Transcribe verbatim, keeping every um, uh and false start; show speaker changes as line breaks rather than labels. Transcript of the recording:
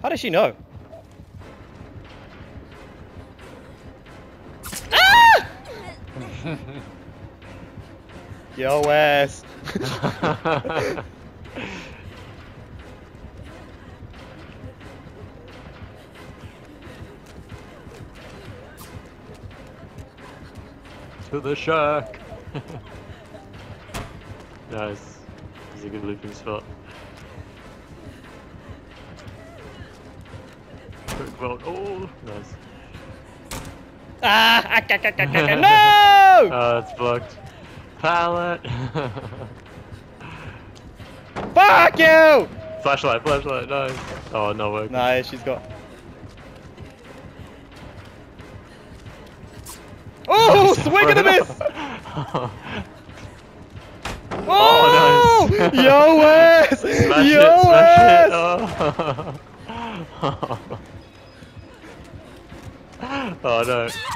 How does she know? Ah! Yo, Wes.
To the shack. Nice. This is a good looping spot. Quick vault. Oh, nice.
Ah! ah, ah, ah, ah, ah, no!
Oh, it's blocked. Pallet.
Fuck you!
Flashlight, flashlight, nice. Oh, no work.
Nice, she's got. Oh, swing and a miss!
Oh, oh nice.
Yo, Wes!
Smash
Yo,
it, smash
Wes!
it. Oh. Oh no.